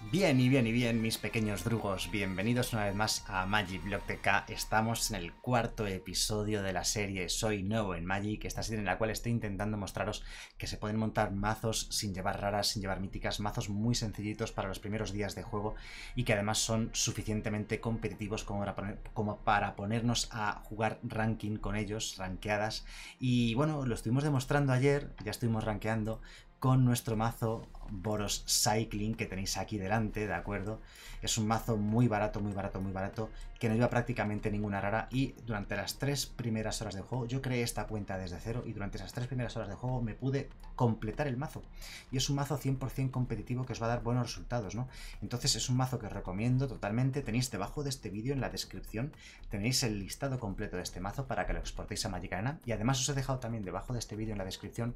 Bien y bien, mis pequeños drugos, bienvenidos una vez más a Magic Block TK. Estamos en el cuarto episodio de la serie Soy Nuevo en Magic, esta serie en la cual estoy intentando mostraros que se pueden montar mazos sin llevar raras, sin llevar míticas, mazos muy sencillitos para los primeros días de juego y que además son suficientemente competitivos como para ponernos a jugar ranking con ellos, rankeadas. Y bueno, lo estuvimos demostrando ayer, ya estuvimos rankeando con nuestro mazo Boros Cycling que tenéis aquí delante, ¿de acuerdo? Es un mazo muy barato, que no lleva prácticamente ninguna rara y durante las 3 primeras horas de juego, yo creé esta cuenta desde cero y durante esas 3 primeras horas de juego me pude completar el mazo. Y es un mazo 100% competitivo que os va a dar buenos resultados, ¿no? Entonces es un mazo que os recomiendo totalmente. Tenéis debajo de este vídeo en la descripción, tenéis el listado completo de este mazo para que lo exportéis a Magic Arena y además os he dejado también debajo de este vídeo en la descripción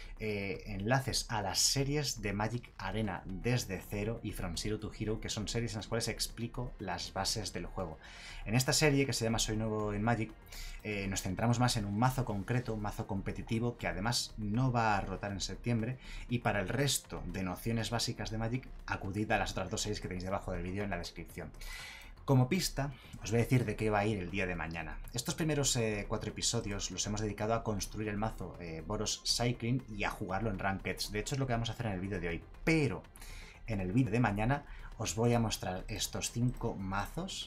enlaces a las series de Magic Arena desde cero y From Zero to Hero, que son series en las cuales explico las bases del juego. En esta serie, que se llama Soy Nuevo en Magic, nos centramos más en un mazo concreto, un mazo competitivo, que además no va a rotar en septiembre, y para el resto de nociones básicas de Magic, acudid a las otras dos series que tenéis debajo del vídeo en la descripción. Como pista, os voy a decir de qué va a ir el día de mañana. Estos primeros 4 episodios los hemos dedicado a construir el mazo Boros Cycling y a jugarlo en Rankeds. De hecho, es lo que vamos a hacer en el vídeo de hoy. Pero en el vídeo de mañana os voy a mostrar estos 5 mazos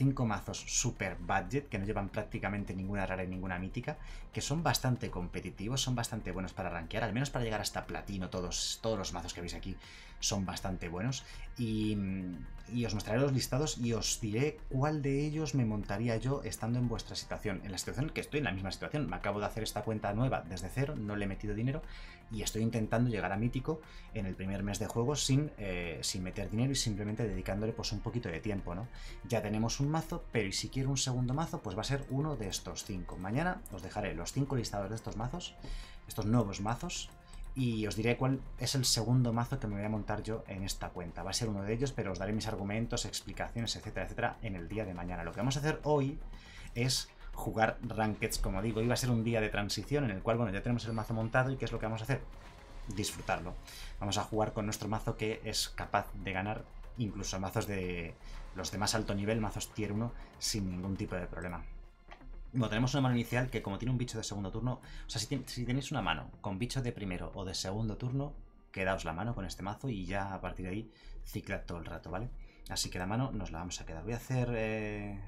super budget que no llevan prácticamente ninguna rara y ninguna mítica, que son bastante competitivos, son bastante buenos para rankear, al menos para llegar hasta platino. Todos los mazos que veis aquí son bastante buenos y os mostraré los listados y os diré cuál de ellos me montaría yo estando en vuestra situación. En la situación que estoy, en la misma situación, me acabo de hacer esta cuenta nueva desde cero, no le he metido dinero y estoy intentando llegar a mítico en el primer mes de juego sin meter dinero y simplemente dedicándole pues un poquito de tiempo, ¿no? Ya tenemos un mazo, pero y si quiero un segundo mazo, pues va a ser uno de estos 5. Mañana os dejaré los 5 listados de estos mazos, estos nuevos mazos, y os diré cuál es el segundo mazo que me voy a montar yo en esta cuenta. Va a ser uno de ellos, pero os daré mis argumentos, explicaciones, etcétera, etcétera, en el día de mañana. Lo que vamos a hacer hoy es jugar Rankeds, como digo. Iba a ser un día de transición en el cual, bueno, ya tenemos el mazo montado y ¿qué es lo que vamos a hacer? Disfrutarlo. Vamos a jugar con nuestro mazo que es capaz de ganar incluso mazos de los de más alto nivel, mazos tier 1, sin ningún tipo de problema. Bueno, tenemos una mano inicial que como tiene un bicho de segundo turno, o sea, si tenéis una mano con bicho de primero o de segundo turno, quedaos la mano con este mazo y ya a partir de ahí ciclad todo el rato, ¿vale? Así que la mano nos la vamos a quedar. Voy a hacer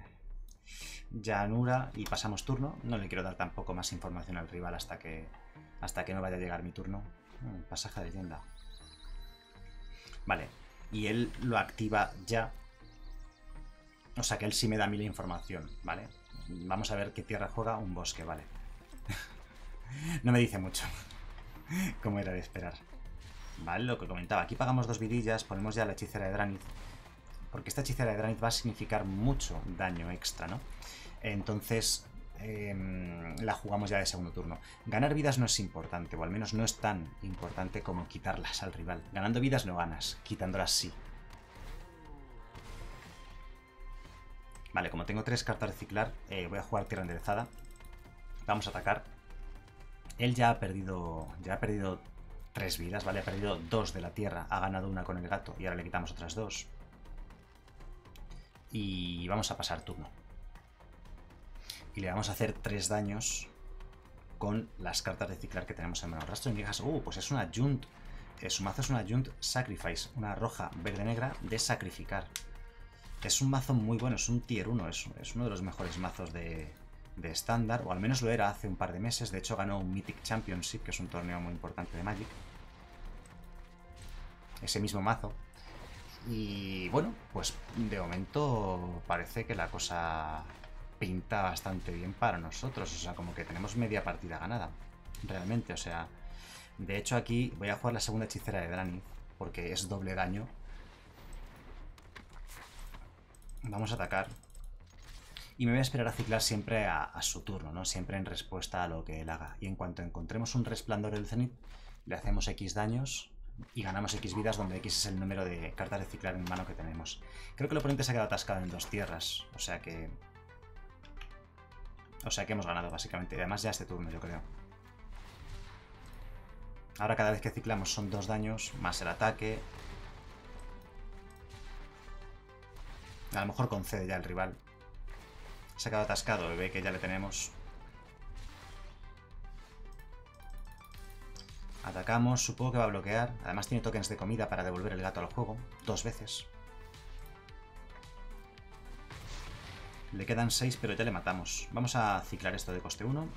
llanura y pasamos turno. No le quiero dar tampoco más información al rival hasta que no vaya a llegar mi turno. Pasaje de leyenda. Vale, y él lo activa ya. O sea que él sí me da a mí la información, ¿vale? Vamos a ver qué tierra juega un bosque, vale. No me dice mucho, como era de esperar. Vale, lo que comentaba. Aquí pagamos 2 vidillas, ponemos ya la hechicera de Drannith. Porque esta hechicera de Drannith va a significar mucho daño extra, ¿no? Entonces la jugamos ya de segundo turno. Ganar vidas no es importante, o al menos no es tan importante como quitarlas al rival. Ganando vidas no ganas, quitándolas sí. Vale, como tengo 3 cartas de reciclar, voy a jugar tierra enderezada. Vamos a atacar. Él ya ha perdido 3 vidas, ¿vale? Ha perdido 2 de la tierra, ha ganado una con el gato y ahora le quitamos otras 2. Y vamos a pasar turno. Y le vamos a hacer 3 daños con las cartas de reciclar que tenemos en mano. Rastro de migas. Pues es una Junt. Su mazo es una Junt Sacrifice, una roja, verde, negra de sacrificar. Es un mazo muy bueno, es un tier 1, es uno de los mejores mazos de estándar, o al menos lo era hace un par de meses. De hecho ganó un Mythic Championship, que es un torneo muy importante de Magic. Ese mismo mazo. Y bueno, pues de momento parece que la cosa pinta bastante bien para nosotros. O sea, como que tenemos media partida ganada, realmente. O sea, de hecho aquí voy a jugar la segunda hechicera de Drannith, porque es doble daño. Vamos a atacar. Y me voy a esperar a ciclar siempre a su turno, ¿no? Siempre en respuesta a lo que él haga. Y en cuanto encontremos un resplandor del cenit, le hacemos X daños y ganamos X vidas, donde X es el número de cartas de ciclar en mano que tenemos. Creo que el oponente se ha quedado atascado en 2 tierras, o sea que hemos ganado básicamente. Y además ya este turno, yo creo. Ahora cada vez que ciclamos son 2 daños, más el ataque. A lo mejor concede ya el rival. Se ha quedado atascado y ve que ya le tenemos. Atacamos, supongo que va a bloquear. Además tiene tokens de comida para devolver el gato al juego. 2 veces. Le quedan 6, pero ya le matamos. Vamos a ciclar esto de coste 1.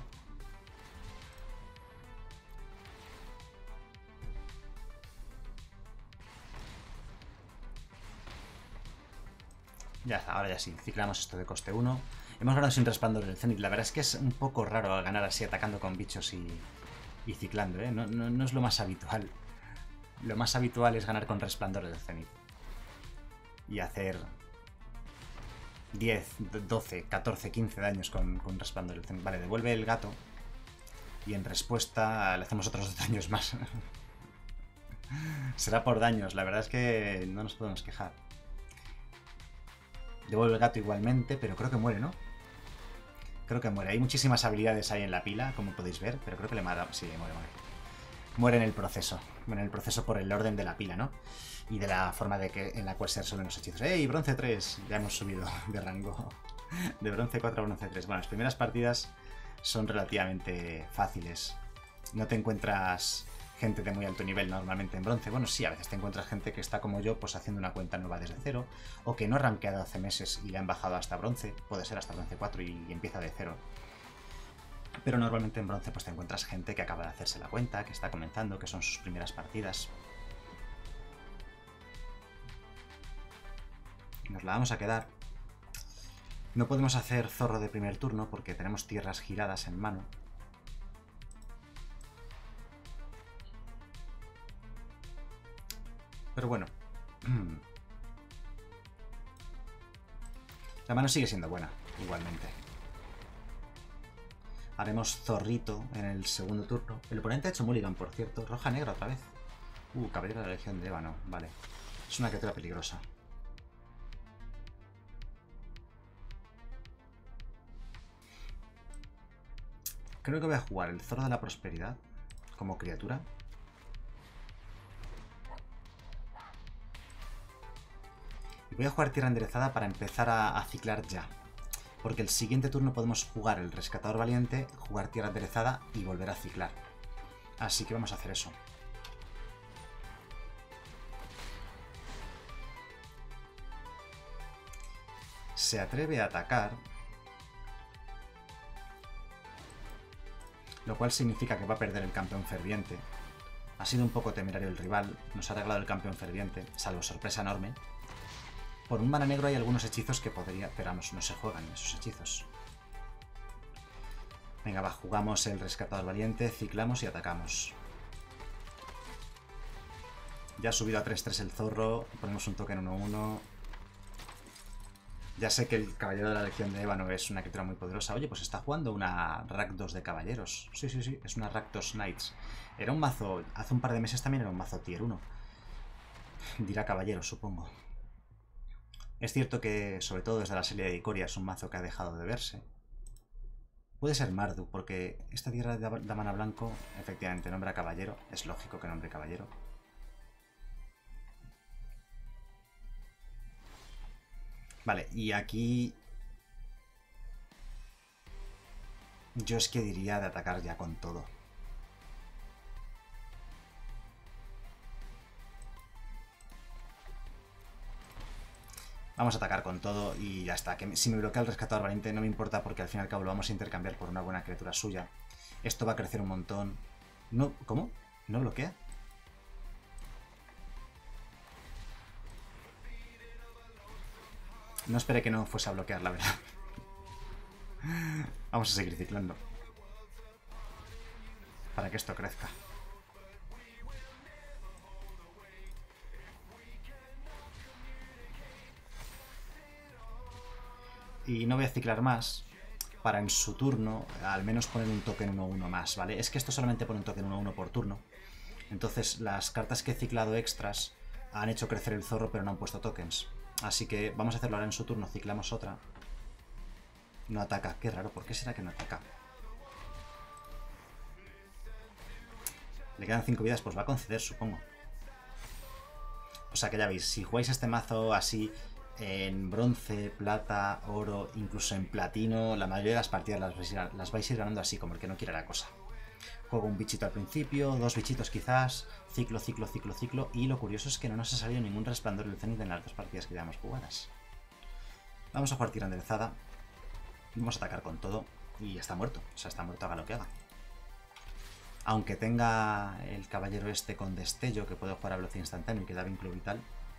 Ya está, ahora ya sí. Ciclamos esto de coste 1. Hemos ganado sin resplandor del Zenith. La verdad es que es un poco raro ganar así atacando con bichos y ciclando, ¿eh? No es lo más habitual. Lo más habitual es ganar con resplandor del Zenith. Y hacer 10, 12, 14, 15 daños con resplandor del Zenith. Vale, devuelve el gato. Y en respuesta le hacemos otros 2 daños más. Será por daños, la verdad es que no nos podemos quejar. Devuelve el gato igualmente, pero creo que muere, ¿no? Creo que muere. Hay muchísimas habilidades ahí en la pila, como podéis ver, pero creo que le mata. Sí, muere. Muere en el proceso. Muere en el proceso por el orden de la pila, ¿no? Y de la forma en la cual se resuelven los hechizos. ¡Ey! Bronce 3. Ya hemos subido de rango. De bronce 4 a bronce 3. Bueno, las primeras partidas son relativamente fáciles. No te encuentras gente de muy alto nivel normalmente en bronce. Bueno, sí, a veces te encuentras gente que está como yo, pues haciendo una cuenta nueva desde cero, o que no ha rankeado hace meses y le han bajado hasta bronce, puede ser hasta bronce 4 y empieza de cero. Pero normalmente en bronce pues te encuentras gente que acaba de hacerse la cuenta, que está comenzando, que son sus primeras partidas. Nos la vamos a quedar. No podemos hacer zorro de primer turno porque tenemos tierras giradas en mano. Pero bueno. La mano sigue siendo buena, igualmente. Haremos zorrito en el segundo turno. El oponente ha hecho mulligan, por cierto. Roja-negra otra vez. Caballero de la Legión de Ébano. Vale. Es una criatura peligrosa. Creo que voy a jugar el Zorro de la Prosperidad como criatura. Y voy a jugar Tierra Enderezada para empezar a ciclar ya. Porque el siguiente turno podemos jugar el Rescatador Valiente, jugar Tierra Enderezada y volver a ciclar. Así que vamos a hacer eso. Se atreve a atacar, lo cual significa que va a perder el Campeón Ferviente. Ha sido un poco temerario el rival, nos ha regalado el Campeón Ferviente, salvo sorpresa enorme. Por un mana negro hay algunos hechizos que podría... Pero vamos, no se juegan esos hechizos. Venga, va, jugamos el Rescatador Valiente, ciclamos y atacamos. Ya ha subido a 3-3 el zorro, ponemos un token 1-1. Ya sé que el Caballero de la Legión de Ébano es una criatura muy poderosa. Oye, pues está jugando una Rakdos de caballeros. Sí, es una Rakdos Knights. Era un mazo... Hace un par de meses también era un mazo tier 1. Dirá caballeros, supongo. Es cierto que, sobre todo desde la serie de Ikoria, es un mazo que ha dejado de verse. Puede ser Marduk, porque esta tierra de mana blanco, efectivamente, nombra caballero. Es lógico que nombre caballero. Vale, y aquí... Yo es que diría de atacar ya con todo. Vamos a atacar con todo y ya está. Que si me bloquea el Rescatador Valiente no me importa porque al fin y al cabo lo vamos a intercambiar por una buena criatura suya. Esto va a crecer un montón. No, ¿cómo? ¿No bloquea? No esperé que no fuese a bloquear, la verdad. Vamos a seguir ciclando. Para que esto crezca. Y no voy a ciclar más para en su turno al menos poner un token 1-1 más, ¿vale? Es que esto solamente pone un token 1-1 por turno. Entonces las cartas que he ciclado extras han hecho crecer el zorro pero no han puesto tokens. Así que vamos a hacerlo ahora en su turno, ciclamos otra. No ataca, qué raro, ¿por qué será que no ataca? Le quedan 5 vidas, pues va a conceder, supongo. O sea que ya veis, si jugáis este mazo así, en bronce, plata, oro, incluso en platino, la mayoría de las partidas las vais a ir ganando así, como el que no quiera la cosa. Juego un bichito al principio, 2 bichitos quizás, ciclo, ciclo, ciclo, ciclo, y lo curioso es que no nos ha salido ningún resplandor del cenit en las 2 partidas que llevamos jugadas. Vamos a jugar tira enderezada, vamos a atacar con todo, y está muerto, o sea, está muerto haga lo que haga. Aunque tenga el caballero este con destello, que puede jugar a velocidad instantánea y que da vínculo vital.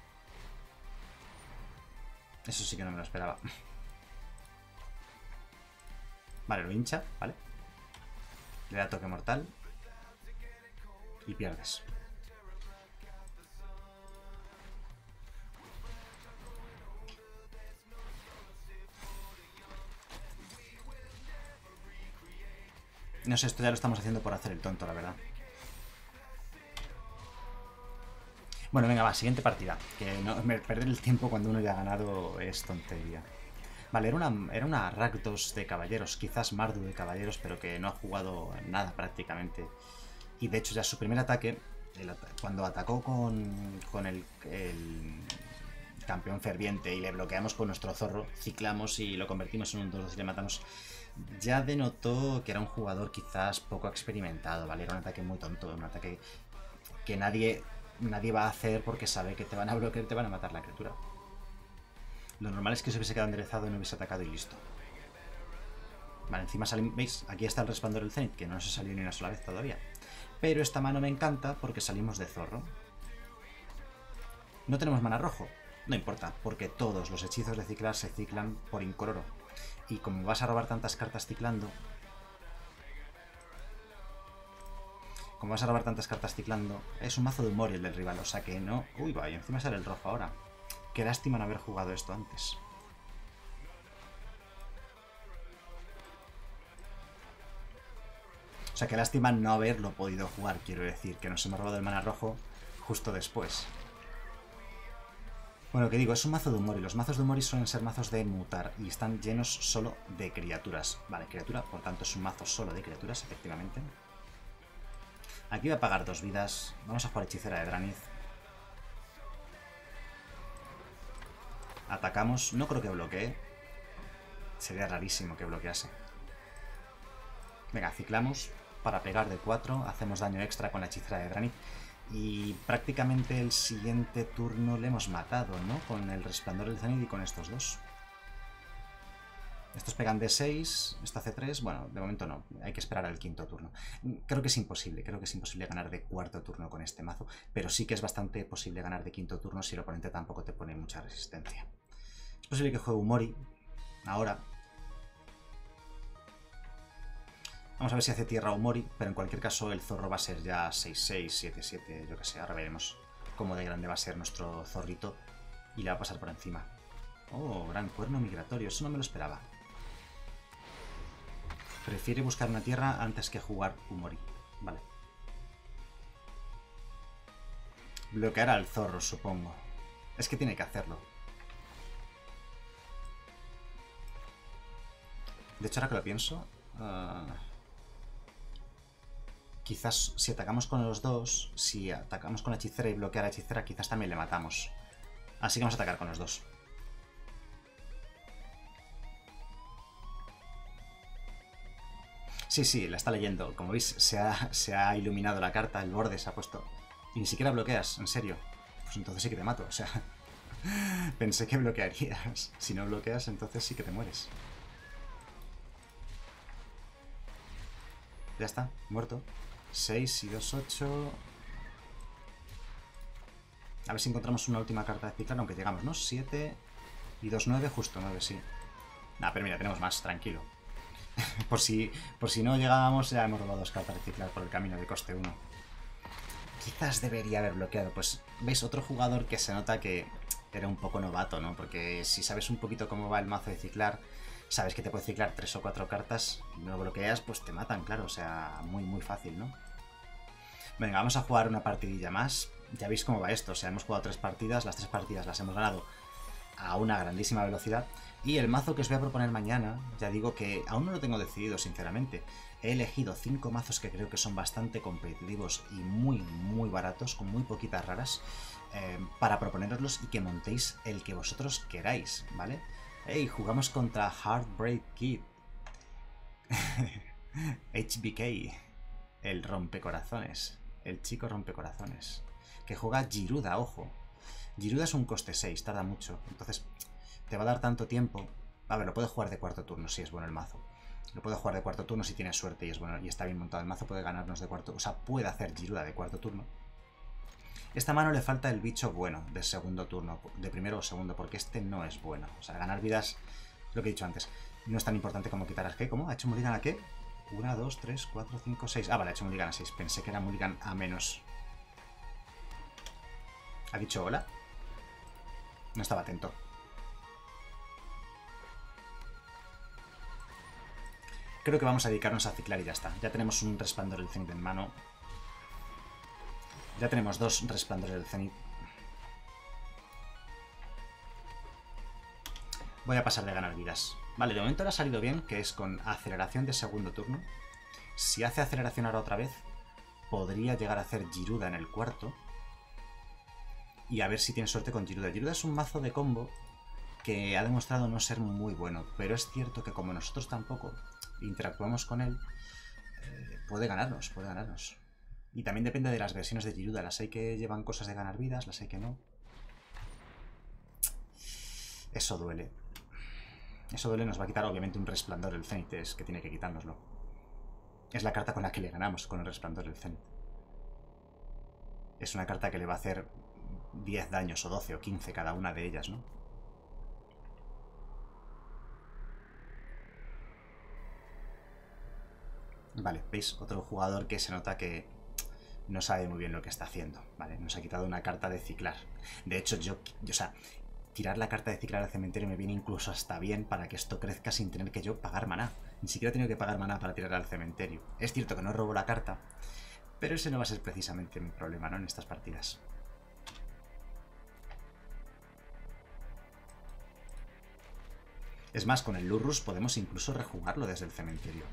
Eso sí que no me lo esperaba. Vale, lo hincha, vale. Le da toque mortal. Y pierdes. No sé, esto ya lo estamos haciendo por hacer el tonto, la verdad. Bueno, venga, va, siguiente partida. Que no, perder el tiempo cuando uno ya ha ganado es tontería. Vale, era una Rakdos de caballeros, quizás Mardu de caballeros, pero que no ha jugado nada prácticamente. Y de hecho ya su primer ataque, cuando atacó con el campeón ferviente y le bloqueamos con nuestro zorro, ciclamos y lo convertimos en un 2-2 y le matamos, ya denotó que era un jugador quizás poco experimentado, ¿vale? Era un ataque muy tonto, un ataque que nadie va a hacer porque sabe que te van a bloquear y te van a matar la criatura. Lo normal es que se hubiese quedado enderezado y no hubiese atacado y listo. Vale, encima salimos, ¿veis? Aquí está el resplandor del cenit, que no se salió ni una sola vez todavía. Pero esta mano me encanta porque salimos de zorro. No tenemos mana rojo. No importa, porque todos los hechizos de ciclar se ciclan por incoloro. Y como vas a robar tantas cartas ciclando... es un mazo de humor el del rival, o sea que no... Uy, vaya, encima sale el rojo ahora. Qué lástima no haber jugado esto antes. O sea, qué lástima no haberlo podido jugar, quiero decir, que nos hemos robado el mana rojo justo después. Bueno, que digo, es un mazo de humor y los mazos de humor suelen ser mazos de mutar y están llenos solo de criaturas. Vale, criatura, por tanto es un mazo solo de criaturas, efectivamente. Aquí voy a pagar 2 vidas. Vamos a jugar hechicera de Drannith. Atacamos, no creo que bloquee. Sería rarísimo que bloquease. Venga, ciclamos para pegar de 4. Hacemos daño extra con la hechicera de Drannith. Y prácticamente el siguiente turno le hemos matado, ¿no? Con el resplandor del cenit y con estos dos. Estos pegan de 6, esto hace 3. Bueno, de momento no, hay que esperar al quinto turno. Creo que es imposible ganar de cuarto turno con este mazo, pero sí que es bastante posible ganar de quinto turno si el oponente tampoco te pone mucha resistencia. Es posible que juegue Umori ahora. Vamos a ver si hace tierra Umori, pero en cualquier caso el zorro va a ser ya 6-6, 7-7, yo que sé. Ahora veremos cómo de grande va a ser nuestro zorrito y le va a pasar por encima. Oh, gran cuerno migratorio, eso no me lo esperaba. Prefiere buscar una tierra antes que jugar Umori. Vale. Bloquear al zorro, supongo. Es que tiene que hacerlo. De hecho, ahora que lo pienso... quizás si atacamos con los dos, si atacamos con la hechicera y bloquear a la hechicera, quizás también le matamos. Así que vamos a atacar con los dos. Sí, la está leyendo. Como veis, se ha iluminado la carta, el borde se ha puesto... Y ni siquiera bloqueas, en serio. Pues entonces sí que te mato, o sea... Pensé que bloquearías. Si no bloqueas, entonces sí que te mueres. Ya está, muerto. 6 y 2, 8... A ver si encontramos una última carta de ciclar, aunque llegamos, ¿no? 7 y 2, 9, justo 9, sí. Nah, pero mira, tenemos más, tranquilo. por si no llegábamos, ya hemos robado 2 cartas de ciclar por el camino de coste 1. Quizás debería haber bloqueado. Pues, ¿veis? Otro jugador que se nota que era un poco novato, ¿no? Porque si sabes un poquito cómo va el mazo de ciclar, sabes que te puede ciclar 3 o 4 cartas, no bloqueas, pues te matan, claro. O sea, muy fácil, ¿no? Venga, vamos a jugar una partidilla más. Ya veis cómo va esto. O sea, hemos jugado 3 partidas, las 3 partidas las hemos ganado a una grandísima velocidad. Y el mazo que os voy a proponer mañana, ya digo que aún no lo tengo decidido, sinceramente. He elegido 5 mazos que creo que son bastante competitivos y muy baratos, con muy poquitas raras, para proponeroslos y que montéis el que vosotros queráis, ¿vale? ¡Hey! Jugamos contra Heartbreak Kid. HBK, el rompecorazones, el chico rompecorazones, que juega Giruda, ojo. Giruda es un coste 6, tarda mucho, entonces te va a dar tanto tiempo. A ver, lo puede jugar de cuarto turno si es bueno el mazo. Lo puede jugar de cuarto turno si tiene suerte y es bueno y está bien montado el mazo, puede ganarnos de cuarto, o sea, puede hacer Giruda de cuarto turno. Esta mano le falta el bicho bueno de segundo turno, de primero o segundo, porque este no es bueno. O sea, ganar vidas, lo que he dicho antes, no es tan importante como quitar al G. ¿Cómo? ¿Ha hecho mulligan a qué? 1, 2, 3, 4, 5, 6. Ah, vale, ha hecho mulligan a 6. Pensé que era mulligan a menos. ¿Ha dicho hola? No estaba atento. Creo que vamos a dedicarnos a ciclar y ya está. Ya tenemos un resplandor del cenit en mano. Ya tenemos 2 resplandores del cenit. Voy a pasar de ganar vidas. Vale, de momento le ha salido bien, que es con aceleración de segundo turno. Si hace aceleración ahora otra vez, podría llegar a hacer Giruda en el cuarto. Y a ver si tiene suerte con Giruda. Giruda es un mazo de combo que ha demostrado no ser muy bueno, pero es cierto que como nosotros tampoco interactuamos con él, puede ganarnos, puede ganarnos. Y también depende de las versiones de Giruda. Las hay que llevan cosas de ganar vidas, las hay que no. Eso duele. Eso duele, nos va a quitar obviamente un resplandor del cenit, es que tiene que quitárnoslo. Es la carta con la que le ganamos, con el resplandor del cenit. Es una carta que le va a hacer 10 daños, o 12, o 15 cada una de ellas, ¿no? Vale, ¿veis? Otro jugador que se nota que no sabe muy bien lo que está haciendo, ¿vale? Nos ha quitado una carta de ciclar. De hecho, o sea, tirar la carta de ciclar al cementerio me viene incluso hasta bien para que esto crezca sin tener que yo pagar maná. Ni siquiera he tenido que pagar maná para tirar al cementerio. Es cierto que no robo la carta, pero ese no va a ser precisamente mi problema, ¿no? En estas partidas. Es más, con el Lurrus podemos incluso rejugarlo desde el cementerio.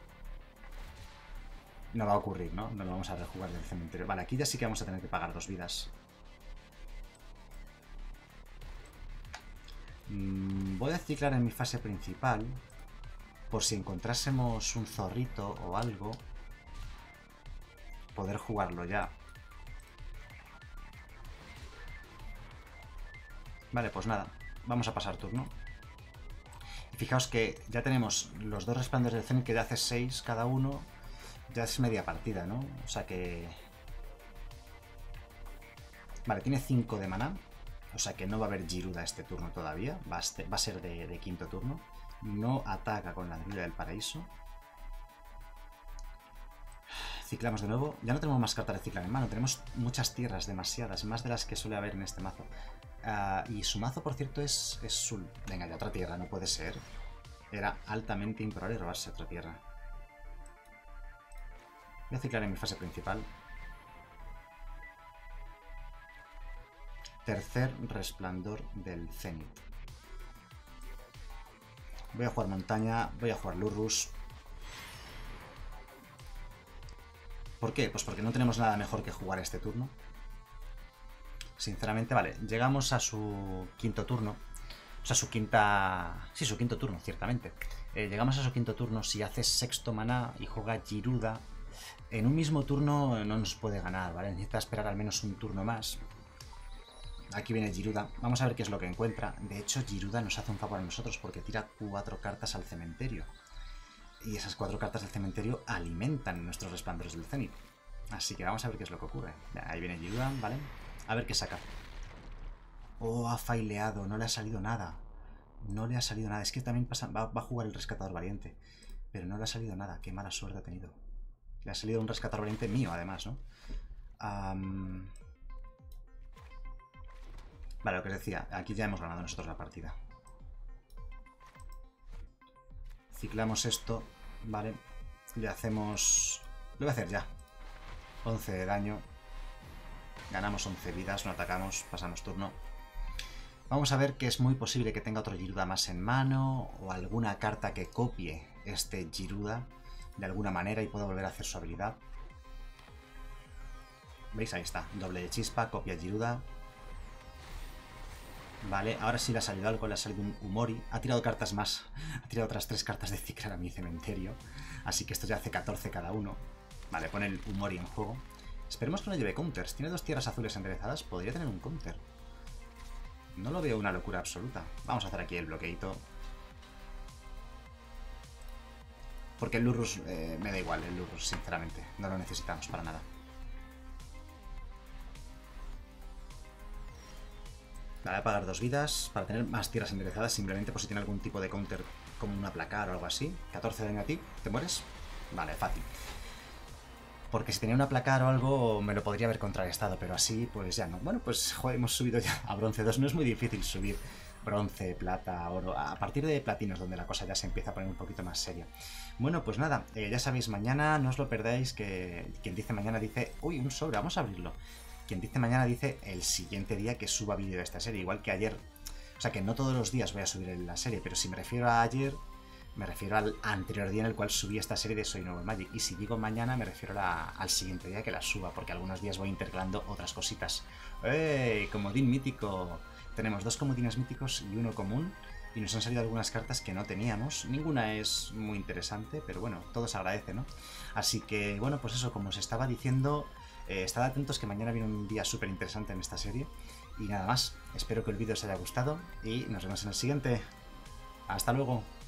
No va a ocurrir, ¿no? No lo vamos a rejugar del cementerio. Vale, aquí ya sí que vamos a tener que pagar 2 vidas. Voy a ciclar en mi fase principal, por si encontrásemos un zorrito o algo, poder jugarlo ya. Vale, pues nada, vamos a pasar turno. Y fijaos que ya tenemos los 2 resplandores del cenit que ya hace 6 cada uno. Ya es media partida, ¿no? O sea que... Vale, tiene 5 de maná. O sea que no va a haber Giruda este turno todavía. Va a ser de quinto turno. No ataca con la Druida del Paraíso. Ciclamos de nuevo. Ya no tenemos más cartas de ciclar en mano. Tenemos muchas tierras, demasiadas. Más de las que suele haber en este mazo. Y su mazo, por cierto, es Sul. Venga, ya otra tierra, no puede ser. Era altamente improbable robarse otra tierra. Voy a ciclar en mi fase principal. Tercer resplandor del cenit. Voy a jugar montaña, voy a jugar Lurrus. ¿Por qué? Pues porque no tenemos nada mejor que jugar este turno. Sinceramente, vale, llegamos a su quinto turno. O sea, su quinta... Sí, su quinto turno, ciertamente. Llegamos a su quinto turno. Si hace sexto maná y juega Giruda, en un mismo turno no nos puede ganar, ¿vale? Necesita esperar al menos un turno más. Aquí viene Giruda. Vamos a ver qué es lo que encuentra. De hecho, Giruda nos hace un favor a nosotros porque tira 4 cartas al cementerio. Y esas 4 cartas del cementerio alimentan nuestros resplandores del cenit. Así que vamos a ver qué es lo que ocurre. Ya, ahí viene Giruda, ¿vale? A ver qué saca. Oh, ha faileado. No le ha salido nada. No le ha salido nada. Es que también pasa, va a jugar el rescatador valiente. Pero no le ha salido nada. Qué mala suerte ha tenido. Le ha salido un rescatador valiente mío, además, ¿no? Vale, lo que os decía. Aquí ya hemos ganado nosotros la partida. Ciclamos esto, ¿vale? Le hacemos... Lo voy a hacer ya. 11 de daño. Ganamos 11 vidas, no atacamos, pasamos turno. Vamos a ver que es muy posible que tenga otro Gyruda más en mano o alguna carta que copie este Gyruda de alguna manera y pueda volver a hacer su habilidad. ¿Veis? Ahí está. Doble de chispa, copia Gyruda. Vale, ahora sí le ha salido algo, le ha salido un Umori. Ha tirado cartas más. Ha tirado otras 3 cartas de Ciclar a mi cementerio. Así que esto ya hace 14 cada uno. Vale, pone el Umori en juego. Esperemos que no lleve counters. Tiene 2 tierras azules enderezadas. Podría tener un counter. No lo veo una locura absoluta. Vamos a hacer aquí el bloqueito. Porque el Lurrus me da igual, el Lurrus, sinceramente. No lo necesitamos para nada. Vale, a pagar 2 vidas para tener más tierras enderezadas, simplemente por si tiene algún tipo de counter como un aplacar o algo así. 14 de daño a ti, ¿te mueres? Vale, fácil. Porque si tenía un aplacar o algo me lo podría haber contrarrestado, pero así pues ya no. Bueno, pues joder, hemos subido ya a bronce 2, no es muy difícil subir bronce, plata, oro. A partir de platino es donde la cosa ya se empieza a poner un poquito más seria. Bueno, pues nada, ya sabéis, mañana no os lo perdáis, que quien dice mañana dice... Uy, un sobre, vamos a abrirlo. Quien dice mañana dice el siguiente día que suba vídeo de esta serie, igual que ayer. O sea que no todos los días voy a subir la serie, pero si me refiero a ayer, me refiero al anterior día en el cual subí esta serie de Soy Nuevo en Magic. Y si digo mañana, me refiero al siguiente día que la suba, porque algunos días voy intercalando otras cositas. ¡Ey! Comodín mítico. Tenemos 2 comodines míticos y 1 común. Y nos han salido algunas cartas que no teníamos. Ninguna es muy interesante, pero bueno, todo se agradece, ¿no? Así que, bueno, pues eso, como os estaba diciendo... estad atentos que mañana viene un día súper interesante en esta serie. Y nada más, espero que el vídeo os haya gustado y nos vemos en el siguiente. ¡Hasta luego!